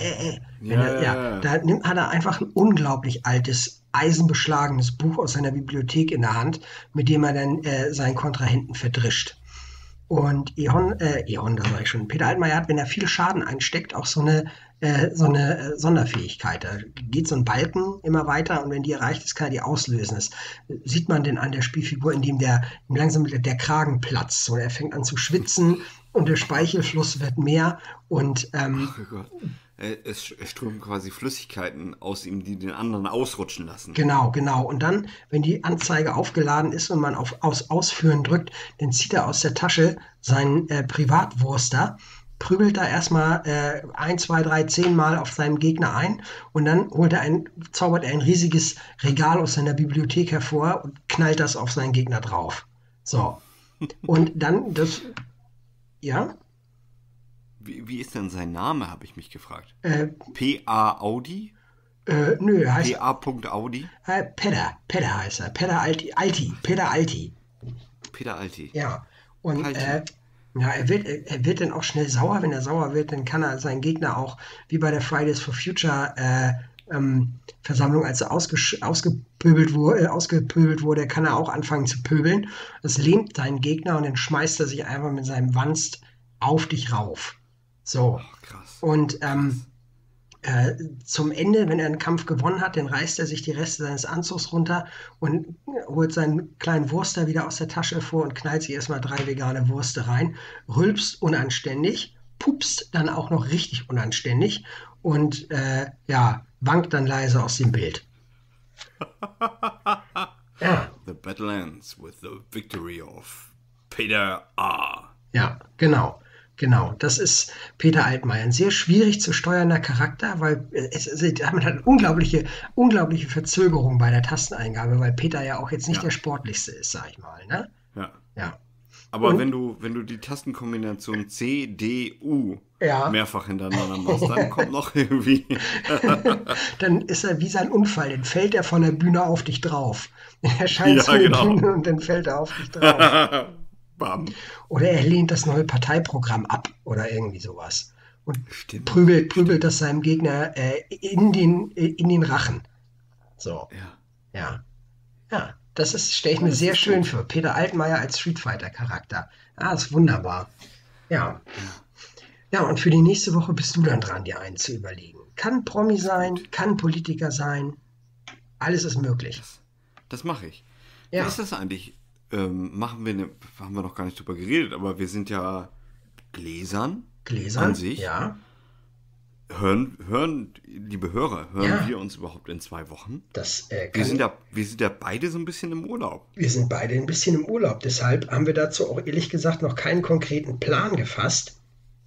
hat er einfach ein unglaublich altes, eisenbeschlagenes Buch aus seiner Bibliothek in der Hand, mit dem er dann seinen Kontrahenten verdrischt. Und E-Honda sage ich schon, Peter Altmaier hat, wenn er viel Schaden einsteckt, auch so eine Sonderfähigkeit. Da geht so ein Balken immer weiter und wenn die erreicht ist, kann er die auslösen. Das sieht man denn an der Spielfigur, indem langsam der Kragen platzt. Und er fängt an zu schwitzen und der Speichelfluss wird mehr. Und es strömen quasi Flüssigkeiten aus ihm, die den anderen ausrutschen lassen. Genau. Und dann, wenn die Anzeige aufgeladen ist und man auf Ausführen drückt, dann zieht er aus der Tasche seinen Privatwurster, prügelt da erstmal 1, 2, 3, 10 Mal auf seinen Gegner ein und dann zaubert er ein riesiges Regal aus seiner Bibliothek hervor und knallt das auf seinen Gegner drauf. So. Und dann ja? Wie ist denn sein Name, habe ich mich gefragt. P.A. Audi? Nö, er heißt... P.A. Audi? Pedder heißt er. Pedder Alti. Pedder Alti. Ja. Und er wird dann auch schnell sauer. Wenn er sauer wird, dann kann er seinen Gegner auch, wie bei der Fridays for Future Versammlung, als er ausgepöbelt wurde, kann er auch anfangen zu pöbeln. Das lähmt seinen Gegner und dann schmeißt er sich einfach mit seinem Wanst auf dich rauf. So. Oh, krass. Und zum Ende, wenn er einen Kampf gewonnen hat, dann reißt er sich die Reste seines Anzugs runter und holt seinen kleinen Wurster wieder aus der Tasche vor und knallt sich erstmal 3 vegane Würste rein, rülpst unanständig, pupst dann auch noch richtig unanständig und wankt dann leise aus dem Bild. Ja. The battle ends with the victory of Peter A. Ja, genau. Das ist Peter Altmaier. Ein sehr schwierig zu steuernder Charakter, weil man hat unglaubliche Verzögerung bei der Tasteneingabe, weil Peter ja auch jetzt nicht der sportlichste ist, sag ich mal. Ne? Ja. Aber wenn du die Tastenkombination C, D, U mehrfach hintereinander machst, dann kommt noch irgendwie... Dann ist er wie sein Unfall, dann fällt er von der Bühne auf dich drauf. Er erscheint zu der Bühne und dann fällt er auf dich drauf. Bam. Oder er lehnt das neue Parteiprogramm ab oder irgendwie sowas. Und prügelt das seinem Gegner in den Rachen. So. Ja. Das stelle ich mir sehr schön vor. Peter Altmaier als Street Fighter-Charakter. Das ist wunderbar. Ja, und für die nächste Woche bist du dann dran, dir einen zu überlegen. Kann Promi sein, kann Politiker sein. Alles ist möglich. Das mache ich. Ja. Wie ist das eigentlich? Haben wir noch gar nicht drüber geredet, aber wir sind ja Gläsern an sich. Ja. Liebe Hörer, wir uns überhaupt in 2 Wochen? Wir sind ja beide so ein bisschen im Urlaub. Wir sind beide ein bisschen im Urlaub, deshalb haben wir dazu auch ehrlich gesagt noch keinen konkreten Plan gefasst.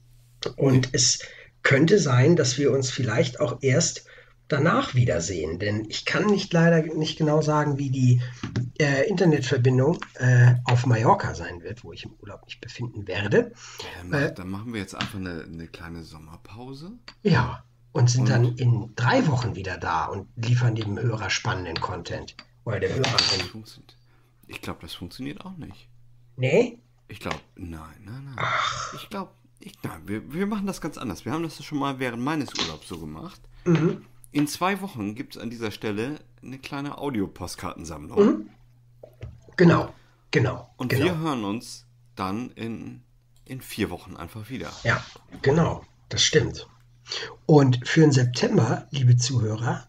Und es könnte sein, dass wir uns vielleicht auch erst danach wiedersehen, denn ich kann leider nicht genau sagen, wie die Internetverbindung auf Mallorca sein wird, wo ich im Urlaub mich befinden werde. Dann machen wir jetzt einfach eine kleine Sommerpause. Ja, und sind dann in 3 Wochen wieder da und liefern dem Hörer spannenden Content. Oder der Hörerin. Ich glaube, das funktioniert auch nicht. Nee? Ich glaube, nein. Ach. Ich glaube, wir machen das ganz anders. Wir haben das schon mal während meines Urlaubs so gemacht. Mhm. In 2 Wochen gibt es an dieser Stelle eine kleine Audiopostkartensammlung. Mhm. Genau. Und wir hören uns dann in 4 Wochen einfach wieder. Ja, genau. Das stimmt. Und für den September, liebe Zuhörer,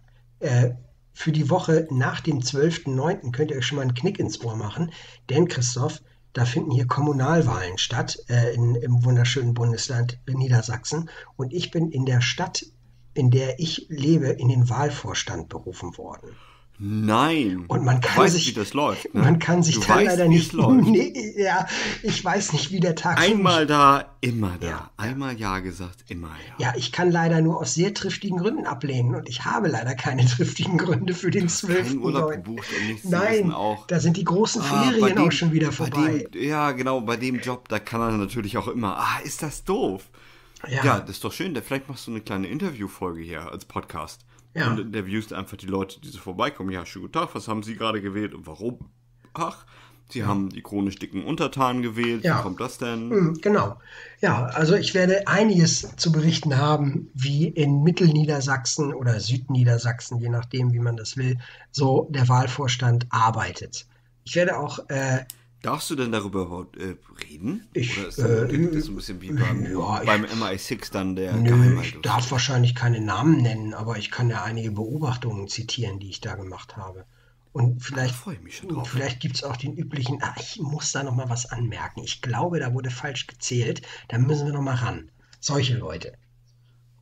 für die Woche nach dem 12.09. könnt ihr euch schon mal einen Knick ins Ohr machen. Denn, Christoph, da finden hier Kommunalwahlen statt im wunderschönen Bundesland Niedersachsen. Und ich bin in der Stadt, in der ich lebe, in den Wahlvorstand berufen worden. Nein. Und man kann wie das läuft. Ne? Man kann sich du da weißt, leider nicht. Nee, ja, ich weiß nicht, wie der Tag. Einmal da, immer da. Ja. Einmal ja gesagt, immer ja. Ja, ich kann leider nur aus sehr triftigen Gründen ablehnen und ich habe leider keine triftigen Gründe für den 12. Keinen Urlaub gebucht und nichts zu Nein, wissen auch. Da sind die großen Ferien auch schon wieder vorbei. Bei dem Job, da kann er natürlich auch immer, ist das doof. Ja, das ist doch schön. Vielleicht machst du eine kleine Interviewfolge hier als Podcast. Ja. Und interviewst einfach die Leute, die so vorbeikommen. Ja, schönen guten Tag, was haben Sie gerade gewählt und warum? Ach, Sie haben die chronisch dicken Untertanen gewählt. Ja. Wie kommt das denn? Genau. Ja, also ich werde einiges zu berichten haben, wie in Mittelniedersachsen oder Südniedersachsen, je nachdem, wie man das will, so der Wahlvorstand arbeitet. Ich werde auch... Darfst du denn darüber überhaupt reden? Oder ist das so ein bisschen wie beim MI6 dann der Geheimhaltung? Ich darf wahrscheinlich keine Namen nennen, aber ich kann ja einige Beobachtungen zitieren, die ich da gemacht habe. Und vielleicht, freue ich mich schon drauf. Vielleicht gibt es auch den üblichen, ich muss da noch mal was anmerken. Ich glaube, da wurde falsch gezählt. Da müssen wir noch mal ran. Solche Leute.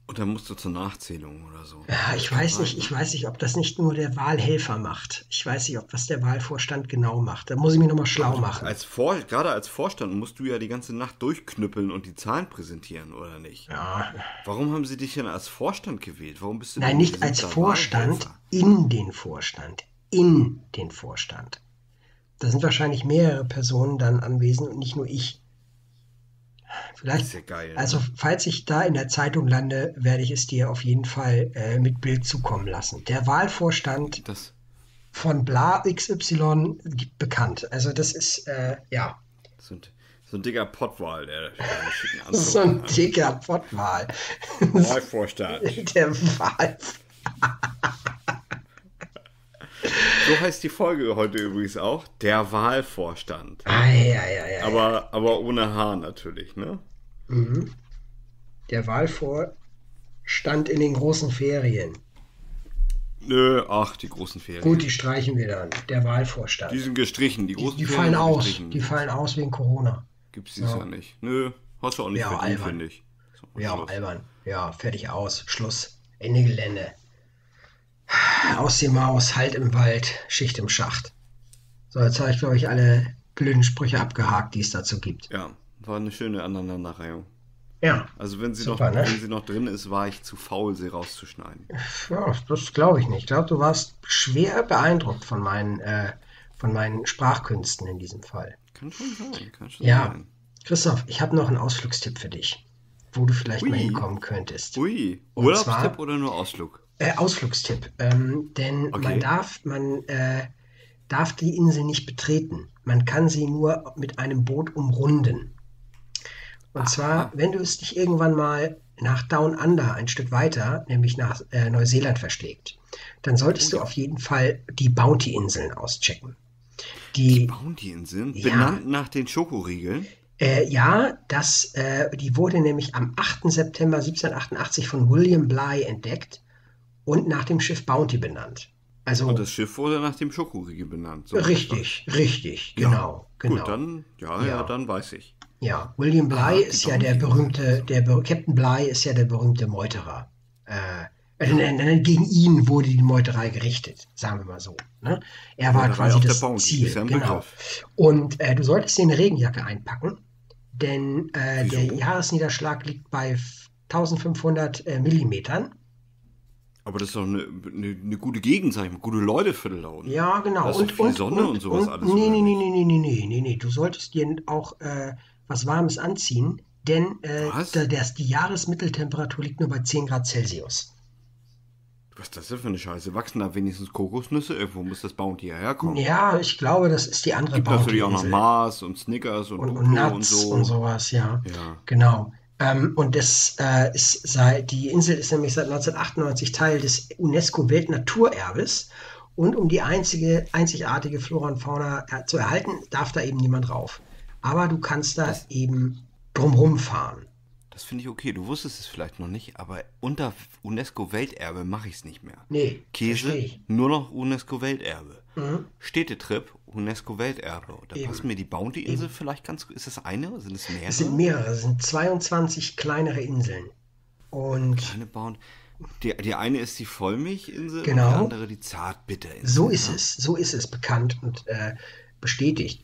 Und dann musst du zur Nachzählung oder so. Ja, ich weiß nicht, ob das nicht nur der Wahlhelfer macht. Ich weiß nicht, ob das der Wahlvorstand genau macht. Da muss ich mich nochmal schlau machen. Gerade als Vorstand musst du ja die ganze Nacht durchknüppeln und die Zahlen präsentieren, oder nicht? Ja. Warum haben sie dich denn als Vorstand gewählt? Warum bist du Nein, nicht als Vorstand, in den Vorstand. In den Vorstand. Da sind wahrscheinlich mehrere Personen dann anwesend und nicht nur ich. Vielleicht, das ist ja geil. Also falls ich da in der Zeitung lande, werde ich es dir auf jeden Fall mit Bild zukommen lassen. Der Wahlvorstand von Bla XY bekannt. Also das ist, ja. So ein dicker Pottwal, der schicken Anzug. So ein dicker Pottwal. Wahlvorstand. Der Wahlvorstand. So heißt die Folge heute übrigens auch, der Wahlvorstand. Aber ohne H natürlich, ne? Mhm. Der Wahlvorstand in den großen Ferien. Nö, die großen Ferien. Gut, die streichen wir dann. Der Wahlvorstand. Die sind gestrichen, die großen die Ferien fallen aus. Die fallen aus wegen Corona. Gibt's dieses Jahr nicht. Nö, hast du auch nicht verdient, finde ich. Ja, albern. Ja, fertig aus. Schluss. Ende Gelände. Aus die Maus, Halt im Wald, Schicht im Schacht. So, jetzt habe ich, glaube ich, alle blöden Sprüche abgehakt, die es dazu gibt. Ja, war eine schöne Aneinanderreihung. Ja. Also wenn sie noch drin ist, war ich zu faul, sie rauszuschneiden. Ja, das glaube ich nicht. Ich glaube, du warst schwer beeindruckt von meinen Sprachkünsten in diesem Fall. Kann schon sein. Christoph, ich habe noch einen Ausflugstipp für dich, wo du vielleicht mal hinkommen könntest. Urlaubstipp oder nur Ausflug? Ausflugstipp, denn man darf die Insel nicht betreten. Man kann sie nur mit einem Boot umrunden. Und zwar, wenn du es dich irgendwann mal nach Down Under ein Stück weiter, nämlich nach Neuseeland verschlägt, dann solltest du auf jeden Fall die Bounty-Inseln auschecken. Die Bounty-Inseln? Ja, benannt nach den Schokoriegeln? Die wurde nämlich am 8. September 1788 von William Bligh entdeckt und nach dem Schiff Bounty benannt. Also, und das Schiff wurde nach dem Schokoriegel benannt. So richtig, genau. Gut, dann weiß ich. Ja, William Bligh ist ja der berühmte, Captain Bligh ist ja der berühmte Meuterer. Gegen ihn wurde die Meuterei gerichtet, sagen wir mal so. Ne? Er war quasi das Ziel. Genau. Und du solltest dir eine Regenjacke einpacken, denn der Jahresniederschlag liegt bei 1500 Millimetern. Aber das ist doch eine gute Gegend, sag ich mal, gute Leuteviertel da unten. Ja, genau. Da ist viel Sonne und sowas alles. Nee. Du solltest dir auch was Warmes anziehen, denn die Jahresmitteltemperatur liegt nur bei 10 Grad Celsius. Was ist das denn für eine Scheiße? Wachsen da wenigstens Kokosnüsse? Irgendwo muss das Bounty herkommen. Ja, ich glaube, das ist die andere Bounty. Gibt natürlich auch noch Mars und Snickers und Nuts und so. Und sowas, ja. Genau. Und die Insel ist nämlich seit 1998 Teil des UNESCO-Weltnaturerbes. Und um die einzigartige Flora und Fauna zu erhalten, darf da eben niemand rauf. Aber du kannst da eben drumherum fahren. Das finde ich okay. Du wusstest es vielleicht noch nicht, aber unter UNESCO-Welterbe mache ich es nicht mehr. Nee, Käse, nur noch UNESCO-Welterbe. Mhm. Städtetrip, UNESCO-Welterbe. Da passt mir die Bounty-Insel vielleicht ganz gut. Ist das eine oder sind es mehrere? Es sind mehrere. Es sind 22 kleinere Inseln. Und kleine Bounty. Die eine ist die Vollmilchinsel genau. Und die andere die Zartbitterinsel. So ist es bekannt und bestätigt.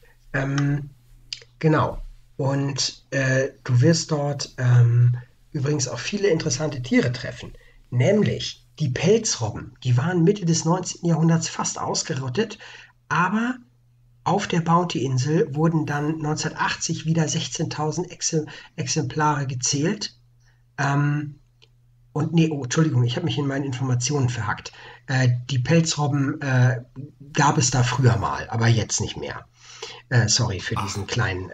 Genau. Und du wirst dort übrigens auch viele interessante Tiere treffen. Nämlich die Pelzrobben. Die waren Mitte des 19. Jahrhunderts fast ausgerottet. Aber auf der Bounty-Insel wurden dann 1980 wieder 16.000 Exemplare gezählt. Entschuldigung, ich habe mich in meinen Informationen verhackt. Die Pelzrobben gab es da früher mal, aber jetzt nicht mehr. Sorry für diesen kleinen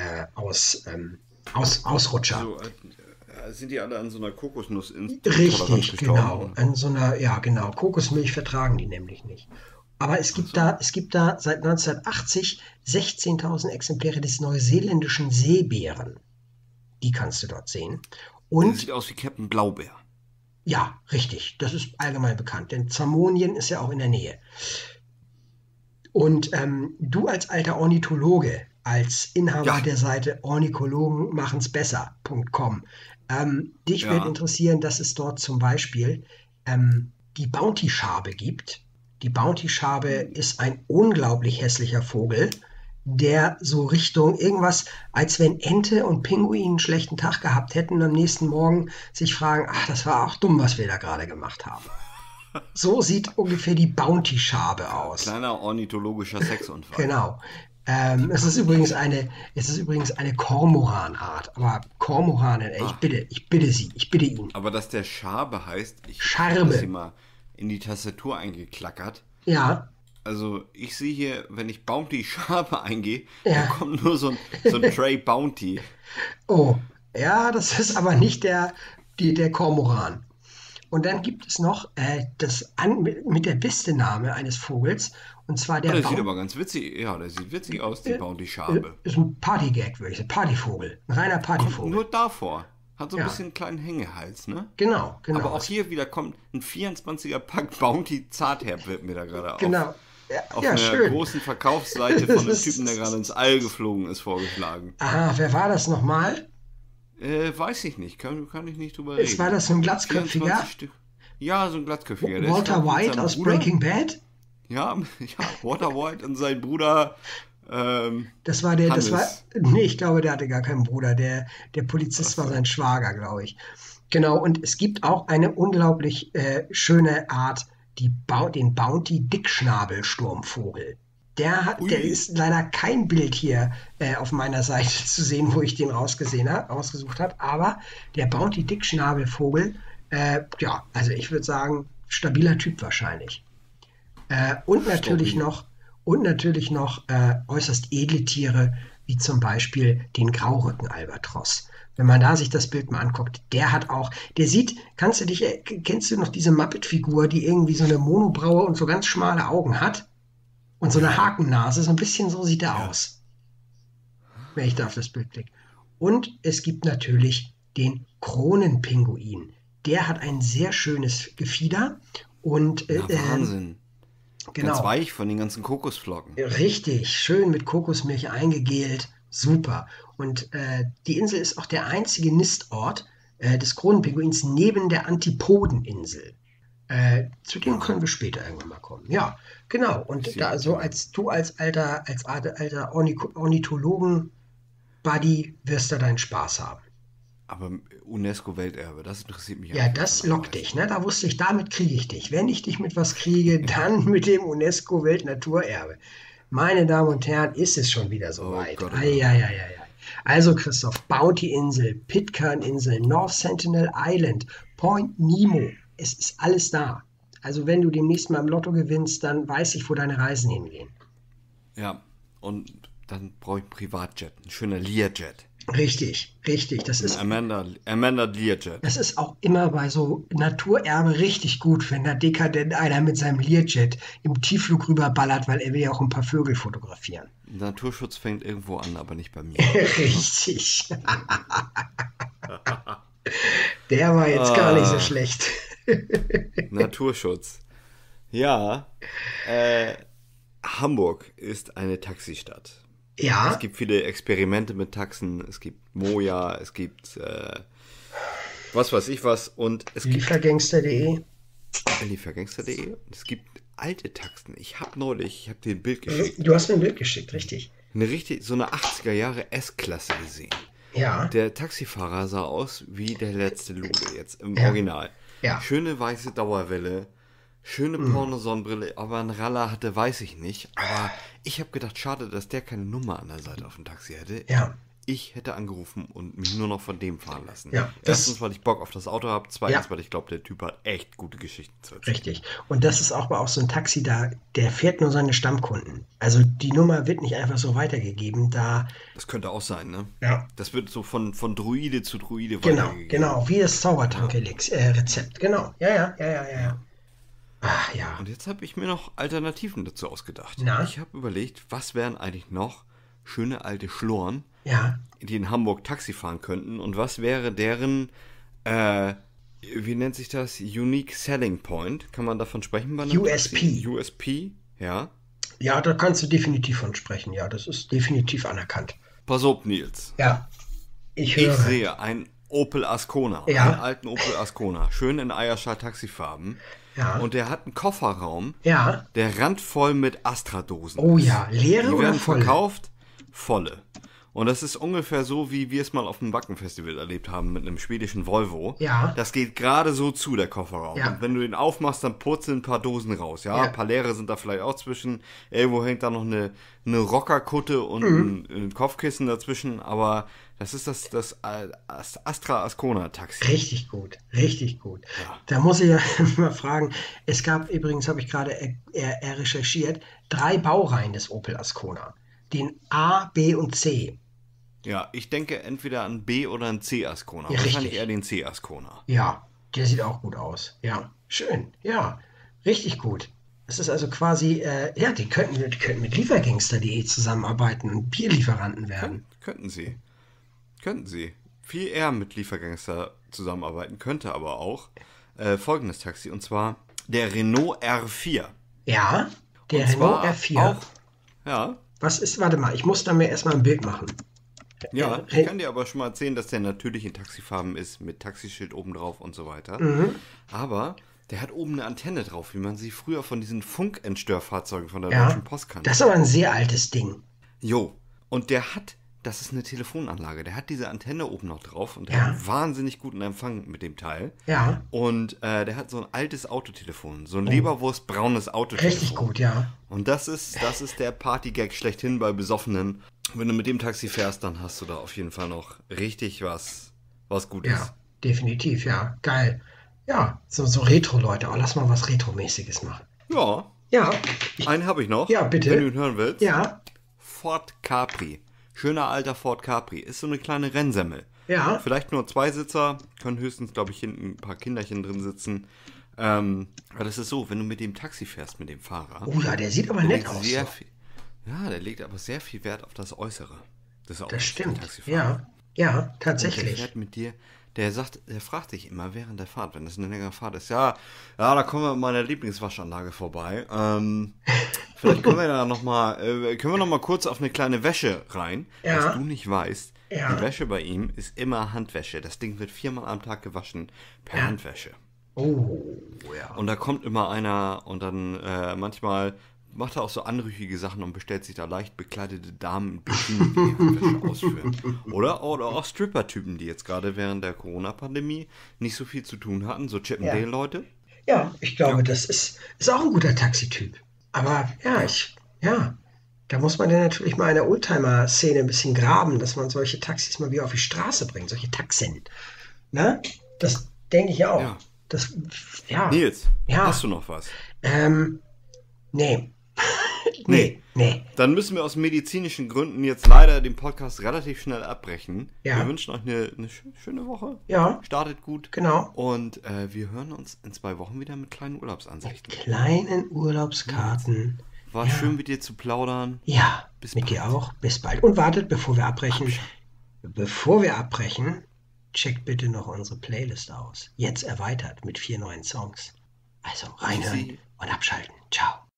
Ausrutscher. Also, sind die alle an so einer Kokosnuss richtig, genau. An so einer, Kokosmilch vertragen die nämlich nicht. Aber es gibt da seit 1980 16.000 Exemplare des neuseeländischen Seebären. Die kannst du dort sehen. Und das sieht aus wie Captain Blaubeer. Ja, richtig. Das ist allgemein bekannt, denn Zamonien ist ja auch in der Nähe. Und du als alter Ornithologe, als Inhaber der Seite ornithologenmachen's-besser.com. Dich wird interessieren, dass es dort zum Beispiel die Bounty-Schabe gibt. Die Bounty-Schabe ist ein unglaublich hässlicher Vogel, der so Richtung irgendwas, als wenn Ente und Pinguin einen schlechten Tag gehabt hätten und am nächsten Morgen sich fragen, ach, das war auch dumm, was wir da gerade gemacht haben. So sieht ungefähr die Bounty-Schabe aus. Kleiner ornithologischer Sexunfall. Genau. Es ist übrigens eine Kormoranart. Aber Kormoranen, ich bitte Sie, ich bitte ihn. Aber dass der Schabe heißt, Scharbe. habe das mal in die Tastatur eingeklackert. Ja. Also ich sehe hier, wenn ich Bounty Schabe eingehe, da kommt nur so ein Tray Bounty. Oh, ja, das ist aber nicht der Kormoran. Und dann gibt es noch mit der Bistename eines Vogels. Und zwar der sieht aber ganz witzig, der sieht witzig aus, die Bounty-Schabe. Ist ein Partygag, würde ich sagen. Partyvogel. Ein reiner Partyvogel. Kommt nur davor. Hat so ein bisschen einen kleinen Hängehals, ne? Genau. Aber auch hier wieder kommt ein 24er Pack Bounty Zartherb, wird mir da gerade genau. auf einer großen Verkaufsseite von einem Typen, der gerade ins All geflogen ist, vorgeschlagen. Aha, wer war das nochmal? Weiß ich nicht, kann ich nicht drüber reden. War das so ein Glatzköpfiger? Ja, so ein Glatzköpfiger. Walter White aus Breaking Bad? Ja, Walter White und sein Bruder ich glaube, der hatte gar keinen Bruder. Der Polizist war sein Schwager, glaube ich. Genau, und es gibt auch eine unglaublich schöne Art, den Bounty-Dickschnabelsturmvogel. Der ist leider kein Bild hier auf meiner Seite zu sehen, wo ich den ausgesucht habe, aber der Bounty-Dickschnabelvogel, also ich würde sagen, stabiler Typ wahrscheinlich. Und natürlich noch äußerst edle Tiere, wie zum Beispiel den Graurücken-Albatros. Wenn man da sich das Bild mal anguckt, kennst du noch diese Muppet-Figur, die irgendwie so eine Monobraue und so ganz schmale Augen hat? Und so eine Hakennase, so ein bisschen so sieht er aus. Wenn ich da auf das Bild blicke. Und es gibt natürlich den Kronenpinguin. Der hat ein sehr schönes Gefieder. Und, Wahnsinn. Genau. Ganz weich von den ganzen Kokosflocken. Richtig, schön mit Kokosmilch eingegelt. Super. Und die Insel ist auch der einzige Nistort des Kronenpinguins neben der Antipodeninsel. Zu dem können wir später irgendwann mal kommen. Ja, genau. Und da so als alter Ornithologen-Buddy wirst du deinen Spaß haben. Aber UNESCO-Welterbe, das interessiert mich. Ja, das lockt dich, ne? Da wusste ich, damit kriege ich dich. Wenn ich dich mit was kriege, dann mit dem UNESCO-Weltnaturerbe. Meine Damen und Herren, ist es schon wieder soweit. Gott. Also Christoph, Bounty-Insel, Pitcairn-Insel, North Sentinel Island, Point Nemo. Es ist alles da. Also wenn du demnächst mal im Lotto gewinnst, dann weiß ich, wo deine Reisen hingehen. Ja, und dann brauche ich einen Privatjet, ein schöner Learjet. Richtig. Das ist Amanda Learjet. Das ist auch immer bei so Naturerbe richtig gut, wenn da dekadent einer mit seinem Learjet im Tiefflug rüberballert, weil er will ja auch ein paar Vögel fotografieren. Naturschutz fängt irgendwo an, aber nicht bei mir. Richtig. Der war jetzt gar nicht so schlecht. Naturschutz. Ja, Hamburg ist eine Taxistadt. Ja. Es gibt viele Experimente mit Taxen. Es gibt Moja, es gibt was weiß ich was. Und es Liefergangster.de. Liefergangster.de. Es gibt alte Taxen. Ich habe dir ein Bild geschickt. Du hast mir ein Bild geschickt, richtig. So eine 80er Jahre S-Klasse gesehen. Ja. Der Taxifahrer sah aus wie der letzte Lude jetzt im Original. Ja. Schöne weiße Dauerwelle, schöne Pornosonnenbrille, aber ein Raller hatte, weiß ich nicht. Aber ich habe gedacht, schade, dass der keine Nummer an der Seite auf dem Taxi hätte. Ja. Ich hätte angerufen und mich nur noch von dem fahren lassen. Ja, erstens, weil ich Bock auf das Auto habe. Zweitens, weil ich glaube, der Typ hat echt gute Geschichten zu erzählen. Richtig. Und das ist auch so ein Taxi da, der fährt nur seine Stammkunden. Also die Nummer wird nicht einfach so weitergegeben. Das könnte auch sein, ne? Ja. Das wird so von Druide zu Druide weitergegeben. Genau. Wie das Zaubertank-Rezept. Genau. Ja. Ach ja. Und jetzt habe ich mir noch Alternativen dazu ausgedacht. Na? Ich habe überlegt, was wären eigentlich noch schöne alte Schloren, die in Hamburg Taxi fahren könnten, und was wäre deren, wie nennt sich das? Unique Selling Point? Kann man davon sprechen? USP. USP, ja. Ja, da kannst du definitiv von sprechen. Ja, das ist definitiv anerkannt. Pass auf, Nils. Ja, ich sehe einen Opel Ascona, ja. einen alten Opel Ascona, schön in Eierstahl Taxifarben. Ja. Und der hat einen Kofferraum, ja. der randvoll mit Astra-Dosen. Oh ja, leere die oder werden volle? Verkauft, volle. Und das ist ungefähr so, wie wir es mal auf dem Wacken-Festival erlebt haben mit einem schwedischen Volvo. Ja. Das geht gerade so zu, der Kofferraum. Ja. Und wenn du den aufmachst, dann purzeln ein paar Dosen raus. Ja, ein paar leere sind da vielleicht auch zwischen. Irgendwo hängt da noch eine Rockerkutte und ein Kopfkissen dazwischen. Aber das ist das Astra Ascona Taxi. Richtig gut, richtig gut. Ja. Da muss ich ja mal fragen, es gab übrigens, habe ich gerade recherchiert, 3 Baureihen des Opel Ascona. Den A, B und C. Ja, ich denke entweder an B oder an C Ascona. Ja, wahrscheinlich richtig. eher den C Ascona. Ja, der sieht auch gut aus. Ja, schön. Ja, richtig gut. Das ist also quasi, die könnten mit Liefergangster.de zusammenarbeiten und Bierlieferanten werden. Könnten sie. Viel eher mit Liefergangster zusammenarbeiten, könnte aber auch folgendes Taxi, und zwar der Renault R4. Ja, der Renault R4. Auch, ja. Was ist, warte mal, ich muss da mir erstmal ein Bild machen. Ja, ich kann dir aber schon mal erzählen, dass der natürlich in Taxifarben ist, mit Taxischild oben drauf und so weiter. Aber der hat oben eine Antenne drauf, wie man sie früher von diesen Funkenstörfahrzeugen von der Deutschen Post kannte. Das ist aber ein sehr altes Ding. Jo, und der hat, das ist eine Telefonanlage, der hat diese Antenne oben noch drauf und der hat wahnsinnig guten Empfang mit dem Teil. Ja. Und der hat so ein altes Autotelefon, so ein leberwurstbraunes Autotelefon. Richtig gut, ja. Und das ist der Partygag schlechthin bei Besoffenen. Wenn du mit dem Taxi fährst, dann hast du da auf jeden Fall noch richtig was Gutes. Ja, definitiv, ja. Geil. Ja, so Retro-Leute. Oh, lass mal was Retro-mäßiges machen. Ja. Ja. Einen habe ich noch. Ja, bitte. Wenn du ihn hören willst. Ja. Ford Capri. Schöner alter Ford Capri. Ist so eine kleine Rennsemmel. Ja. Vielleicht nur 2 Sitzer. Können höchstens, glaube ich, hinten ein paar Kinderchen drin sitzen. Aber das ist so, wenn du mit dem Taxi fährst, mit dem Fahrer. Oh ja, der sieht aber nett aus. Der legt aber sehr viel Wert auf das Äußere. Das stimmt. Ja, tatsächlich. Und der fährt mit dir. Der fragt dich immer während der Fahrt, wenn das eine längere Fahrt ist, ja, da kommen wir mit meiner Lieblingswaschanlage vorbei. Vielleicht können wir da noch mal kurz auf eine kleine Wäsche rein, was du nicht weißt. Ja. Die Wäsche bei ihm ist immer Handwäsche. Das Ding wird 4-mal am Tag gewaschen per Handwäsche. Oh, ja. Und da kommt immer einer und dann manchmal macht er auch so anrüchige Sachen und bestellt sich da leicht bekleidete Damen, die Handwäsche ausführen. Oder auch Stripper-Typen, die jetzt gerade während der Corona-Pandemie nicht so viel zu tun hatten, so Chippendale-Leute. Ja, ich glaube, das ist auch ein guter Taxityp. Aber da muss man dann natürlich mal in der Oldtimer-Szene ein bisschen graben, dass man solche Taxis mal wieder auf die Straße bringt, solche Taxen. Ne? Das denke ich auch. Ja. Nils, hast du noch was? Nee. Nee. Dann müssen wir aus medizinischen Gründen jetzt leider den Podcast relativ schnell abbrechen. Ja. Wir wünschen euch eine schöne Woche. Ja. Startet gut. Genau. Und wir hören uns in 2 Wochen wieder mit kleinen Urlaubsansichten. Mit kleinen Urlaubskarten. War schön mit dir zu plaudern. Ja, bis mit dir auch. Bis bald. Und wartet, bevor wir abbrechen. Checkt bitte noch unsere Playlist aus. Jetzt erweitert mit 4 neuen Songs. Also reinhören und abschalten. Ciao.